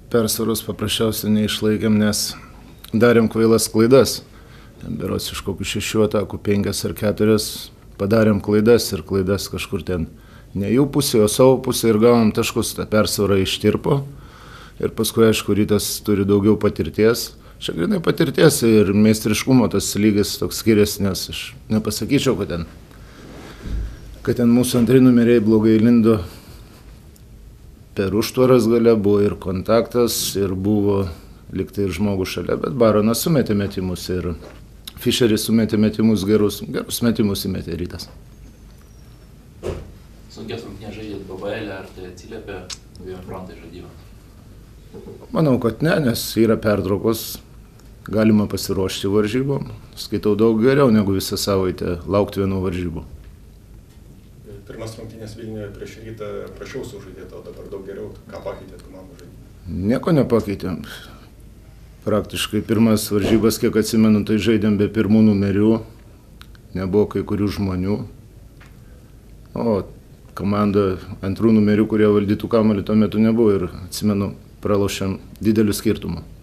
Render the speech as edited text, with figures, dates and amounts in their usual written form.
persvaros paprasčiausiai neišlaikėm, nes darėm kvailas klaidas. Berods iš kokių 6 atakų 5 ar 4 padarėm klaidas ir klaidas kažkur ten ne jų pusė, o savo pusė ir gavom taškus. Ta persvara ištirpo ir paskui, aišku, Rytas turi daugiau patirties. Čia grinai patirties ir meistriškumo tas lygis toks skiriasi, nes aš nepasakyčiau, kad ten mūsų antri numeriai blogai lindo. Per užtvaras gale buvo ir kontaktas, ir buvo liktai ir žmogus šalia, bet Baronas sumetė metimus ir Fischeris sumetė metimus, gerus metimus įmetė Rytas. Sunkias rungtynes žaidėt BBL, ar tai atsiliepia abiejų frontai žaidimą? Manau, kad ne, nes yra pertraukos, galima pasiruošti varžybom. Skaitau daug geriau negu visą savaitę laukti vienų varžybų. Pirmas rungtynės Vilniuje prieš Rytą prašiau sužaidėt, o dabar daug geriau. Ką pakeitėt komandų žaidimą? Nieko nepakeitėm. Praktiškai pirmas varžybas, kiek atsimenu, tai žaidėm be pirmų numerių. Nebuvo kai kurių žmonių. O komanda antrų numerių, kurie valdytų kamuolį, tuo metu nebuvo ir atsimenu, pralošėm dideliu skirtumu.